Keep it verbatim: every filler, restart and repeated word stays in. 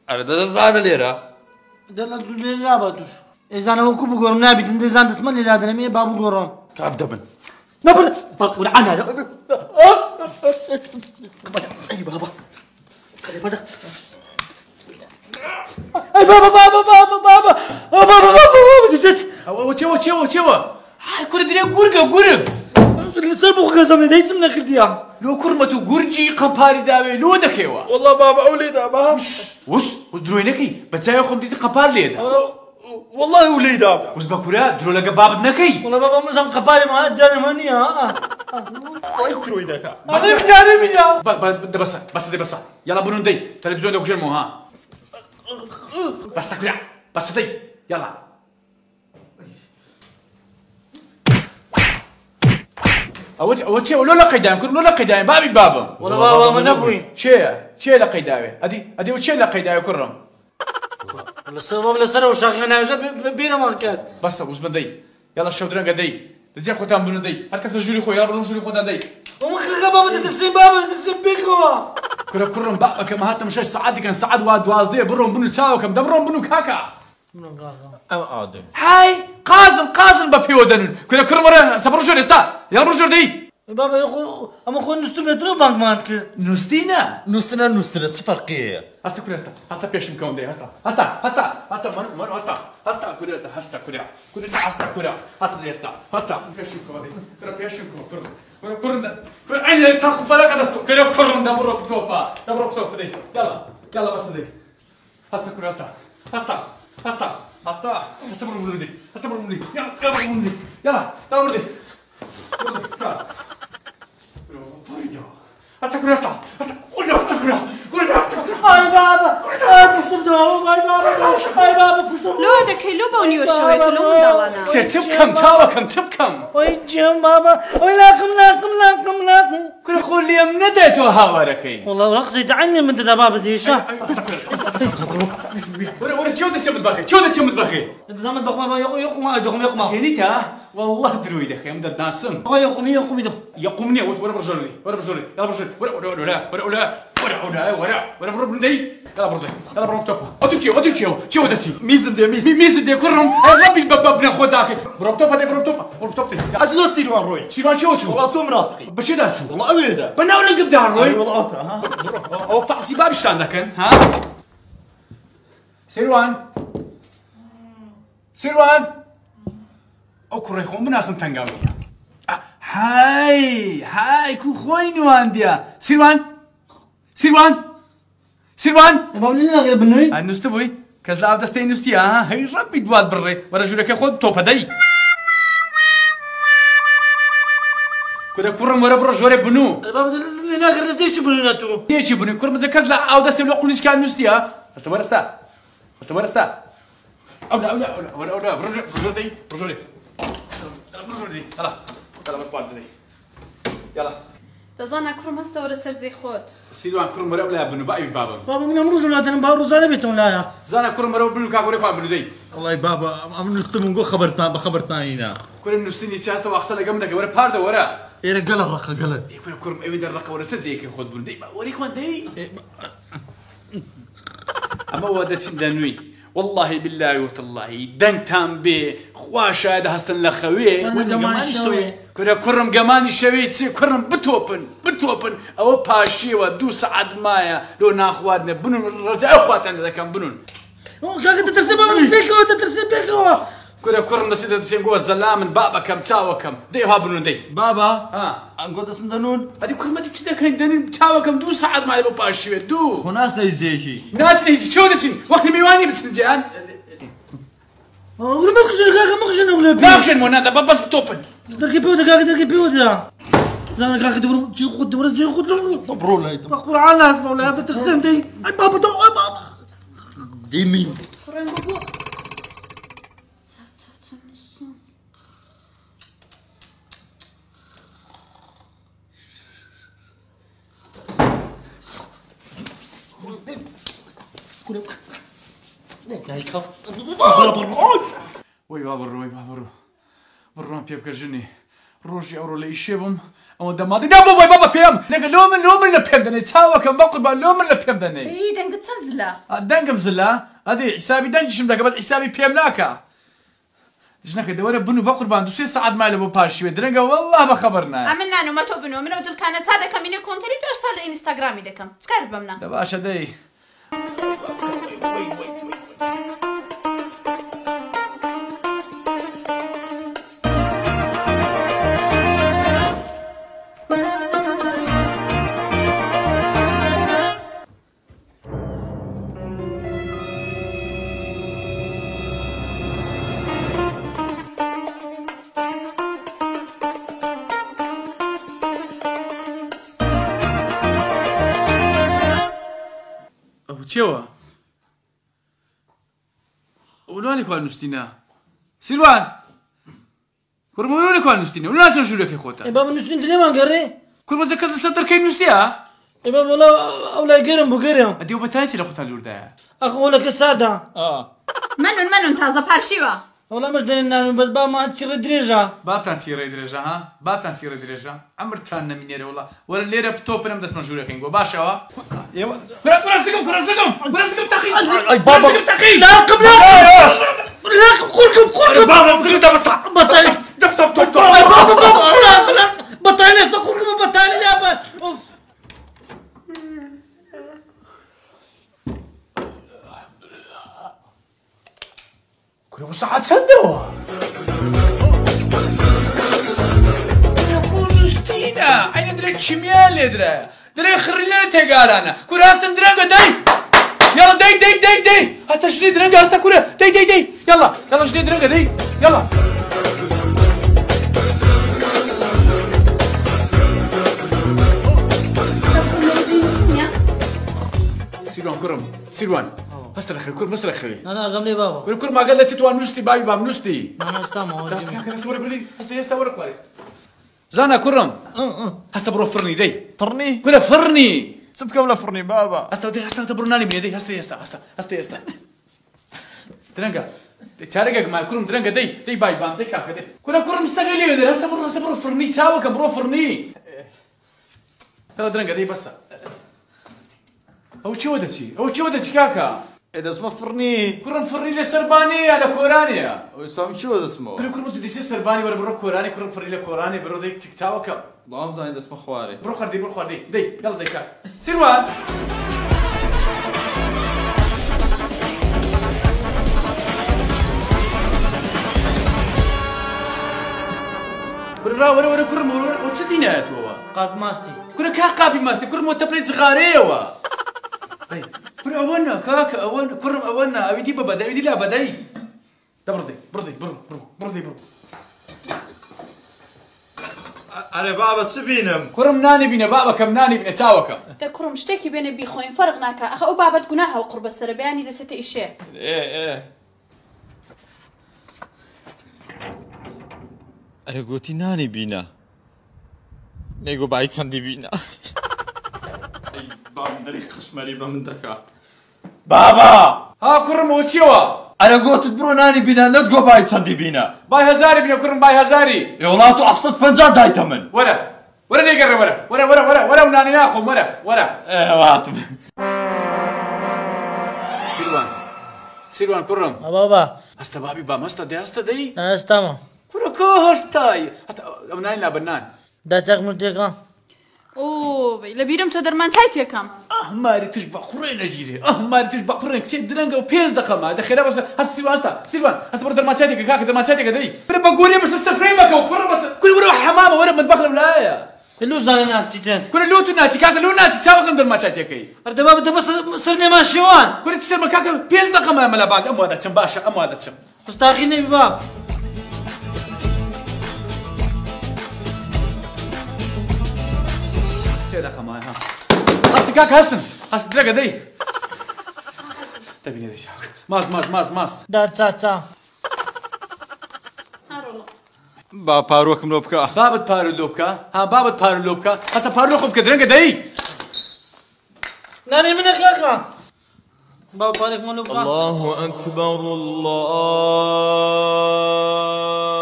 Arada da zana lira. Dana dülleri abatır. Ezana oku bu gorum ne bitin de zan dısma lila deneme babu gorum. Kapta ben. Ne bu? Bak bu ana. Ay baba. Hadi Ay baba baba baba baba. Baba baba baba dedet. O çeva çeva çeva. Ay kuru direkt gurga gurg. Sen bu kazam ne deyim ne kırdı ya? Lo kurmatu gurci kampari dawe lo da kewa. Wallah baba أوليد أبا. Us us droynaki. Bataya khum diti kampar leda. والله أوليد أبا. Us bakura drola gabab nakay. Ulan babamız am kapari ma derim hani ya. Ay ترويدك. Annem derim ya. Bak bak de basa basa de basa. Yalla bunun dey. Televizyonda okuyacağım mu ha? Basa kura. Basa dey. Yalla. أوتش أوتش ولا لا قيدان كل ولا قيدان بابي بابم ولا بابا ما نبوين شيء شيء لا قيداوي أدي أدي وش لا قيداوي كرم ولا سنة ولا سنة وشاغنا يا بينا ماركات بس وز بدي يلا الشودران قدي تجي خوتام بنو دي هركس جولي خو يلا بنو جولي خوتام دي وما كذا بابا تتسين بابا تتسين بيكوا كرة كرم بابا كم هات مش سعادي كان سعاد واد وازدي برم بنو تشاو كم دبرم بنو كاكا أنا آدم. هاي قازن قازن بفيو دنون كرة كرم مرة سبرو شو نستا يلا برو شو دي بابا يا اخو اما اخو نستو مترو بانك ماركت نستينا نصنا نصنا تفرقية. هستا كرة هستا هستا بيشم كون دي هستا هستا هستا هستا من من هستا هستا كرة هستا كرة كرة هستا كرة هستا دي هستا هستا بيشم كون دي كرة بيشم كون كرة كرة كرة كرة عيني تاخذ فلك هذا كرة كرة دبر بتوبا دبر بتوبا دي يلا يلا بس دي هستا كرة هستا هستا هستا هستا هستا برو برو دي هستا برو برو دي يلا يلا برو دي يلا يلا برو دي هستا كرة هستا هستا هستا كرة كرة هستا كرة اي بابا اي پشتم دو اي بابا اي بابا پشتم لو دكي لو بوني وشويت لو مدلنا تبكم تاوكم تبكم اي جيم بابا اي لاكم لاكم لاكم لاكم كل خول لي منديت وهاوركي والله رقصي عني من ده بابا ديشا ورا ورا شو ده شو متباخي شو ده شو متباخي انت زعما بخما ما يقوم يقوم يقوم يقوم كينيتا والله درويدك يا مدد ناسم هو يقوم يقوم يقوم يقومني ورا برجولي ورا برجولي يلا برجولي ورا ورا ورا ورا ورا ورا ورا ورا ورا برا بندي يلا برضي يلا برا توب ودي ودي شو شو ده شيء ميزم ده ميزم. ميز دي كرم ربي الباب بنا خداك برا توب ده برا توب برا توب عاد لا سير وين روي. سيمان شو شو والله سو مرافقي. بشي ده شو والله أوليد. بنا ولا قبل أي روي والله أطرا ها. او فعسي باب شتاندك ها سيروان سيروان او كوري خو مناسم تنقاوية هاي هاي كو خوي نوانديا سيروان سيروان سيروان بابا لنا غير بنوي هاي نستبوي كز لعب دستين نستي ها هاي ربي دواد بري ورجولك ياخد توبا داي كده كورم ورا برجوري بنو بابا لنا غير ليش بنونا تو ليش بنو كورم زي كز لا او دستين لو قلنيش كان نستي ها هسه ورا استا هسه ورا استا اولا اولا اولا اولا برجور برجور داي برجوري يلا برجور دي يلا يلا بقعد دي يلا تظن كرم هستا ورا سرزي خود سيدوان كورم ورا ولا بنو باي بابا بابا من امروز ولا انا بابا روزانه بيتون لا يا زانا كورم ورا بنو كاغوري كو بنو دي والله بابا أم نستمون جو خبرتان بخبرتانينا. كورم نستني تشاستا واخسا جمدك ورا باردا ورا إيه رجال الرقة قال. كورم كورم ايوين الرقه ورا سزيك خد بنو دي وريك وين دي اما ودت دانوي والله بالله وتالله دن تام بي خواشا ده هستن لخوي قماني شوي. كره كرم قماني شوي تسي كرم بتوبن بتوبن او باشي ودو سعد مايا لو ناخوادنا بنون رجع اخوات عندنا كان بنون كاك تترسم بيكو تترسم بيكو كره كرم نسيت تسين جوا الزلام بابا كم تاوا كم دي ها بنون دي بابا. ها أنقذ سندنون. هذه كرم دي تدا كان دنين تاوا كم دو سعد مايا باشي دو خناس يجيشي. ناس نيجي شو دسين وقت ميواني بتسنجان ولا ما خشن كاك ما خشن ولا بي ما بشن مو هذا بس بتوبن دركي بيوتا كاك دركي بيوتا زمان كاك دبر جي خد دبر جي خد دبروا له. بقول على الناس ولا هذا ترسم دي اي بابا تو اي بابا يمين. كرم بابو وي بابا وي بابا برو برو بيبكر جني ڕۆژی ئەوڕۆ لە ئیشێ بووم ئەوە دەماڵی نا بۆ بای بابا پێم دەنگە لۆ من لۆ من لە پێم دەنێ چاوەکەم بە قوربان لۆ من لە پێم دەنێ ئی دەنگت چەند زلە دەنگم زلە ئەدێ حیسابی دەنگیشم دەکە بەس حیسابی پێم ناکە ژنەکە دەوەرە بن و بە قوربان دو سێ سەعات مایلە بۆ پاشیوێ درەنگە وەڵڵا بە خەبەر نایە ئەمن نانومە تۆ بنەوە منەوە دڵکانە چا دەکەم مینە کۆنتەری دۆ ساڵ لە ئینستاگرامی دەکەم چکارت بەم نا دە باشە دەی چێوە؟ ئەوڵوانی کوان نووسینە سیروان کوڕمەوە لەکوان نووسینە و ناسن ژوورەکەی خۆتە با من نووسین دلێمان گەڕێ کوڕمەجە کەس سەتەرکەی نووسیە؟ با وڵا ئەو لای گەرم بوو گەرم ئەدێ بەتایەتی لە خۆتان لوردایە ئەخ وڵەکە ساردا منون منون تازە پارشیوە وڵا مەش دەنێن نانم بەس با ماهات چیڕە درێژە بابتان چیڕێ درێژە ها بابتان چیڕێ درێژە ئەمرتان نەمینێرە وڵا وەرە لێرە تۆپرم دەستمە ژوورەکەین بۆ باشەوە کوڕەسەکەم کوڕەسەکەم کوڕەسەکەم تەقی کوڕەسەکەم تەقی لاقم لاقم قورقم قورقم بابا بگرم دەبەستە بەتالی دەبسە تۆپ تۆپ بابا بابا بەتالی ئێستا قورقمە بەتالی لابە كل ساعة تصدقوا يقول ستينا أين دريت شمال درا دري خرلنا تجارنا كل هاستن درنجة داي يلا داي داي داي داي هستا شدي درنجة هستا كل داي داي داي يلا يلا شدي درنجة داي يلا سيروان كرم سيروان هستا لخي كرم هستا لخي أنا قام لي بابا ولكل ما قال لك تتوان نشتي باي بام نشتي أنا استمع هستا كان صور بلي هستا هستا ورق بالك زانا كرم هستا برو فرني دي فرني كل فرني سبك ولا فرني بابا هستا دي هستا تبرناني بني دي هستا هستا هستا هستا هستا درنجا تشارك مع كرم درنجا دي دي باي بام دي كاكا دي كل كرم مستقلي دي هستا برو هستا برو فرني تاوك برو فرني يلا درنجا دي بس او شو ودتي او شو ودتي كاكا إذا اسمه فرني كرم فرني لسرباني على كورانيا ويسام شو اسمه كرم كرم بدي سرباني ولا برو كوراني كرم فرني لكوراني برو ديك تيك تاوكا اللهم زين إذا اسمه خواري برو خردي برو خردي دي يلا ديكا سيروان ورا ورا ورا كرم ورا وتشتينا توا قاب ماستي كرم كا قابي ماسي كرم وتبليت صغاريوا اي برو اونا كاكا اونا كرم اونا اويدي بابا اويدي لا بداي دبردي بردي برو برو بردي برو أنا بابا تبينم كرم ناني بينا بابا كم ناني بينا تاوكم دە کوڕم شتێکی بێنە بیخۆین فەرق ناکە ئەخە ئەو بابەت گوناهە و قوربە سەربەیانی دەسێتە ئیشێ إيه إيه أنا قلت ناني بينا نيجو بعيد سندي بينا بابا دري خشمالي بمندكا بابا ها كرم وشيوا أنا قلت برو ناني بينا لا تقو بعيد سندي بينا باي هزاري بينا كرم باي هزاري يولاتو أفصد فنجان داي تمن ورا ورا ليه قرر ورا ورا ورا ورا ورا وناني ناخذ ورا ورا إيه واتم سيروان سيروان كرم بابا هستا بابي بام هستا دي هستا دي أنا استمع كرة كو هستاي هستا وناني لا بنان دا تاك مرتيقا ئۆ لە بیرم تۆ دەرمان چای تێکەم اه ماري تشبع قرين اجيري اه ماري تشبع قرين كتير درنجا وبيز دقما دخيرا بس هستا سيروان هستا سيروان هستا برو درماتاتك كاك درماتاتك دي برو بقولي بس استفريمك وكرة بس كل ورا حمامه ورا مطبخ الولايه اللو زالنا سيتين كل لوتو ناتي كاك لو ناتي تاو كم درماتاتك أرد بابا ده بس سرني ما شوان كل تسير مكاك بيز دقما ملا بعد امو هذا تم باشا امو هذا تم مستاخيني بباب سيدا قما ها هات كاك هستن هست درجه دي تبيني ليش ماز ماز ماز ماز دا تا تا با باروكم لوبكا بابت بارو لوبكا ها بابت بارو لوبكا هسه بارو خوب كدرنجه دي ناني منك كاكا بابا بارك مولوكا الله أكبر الله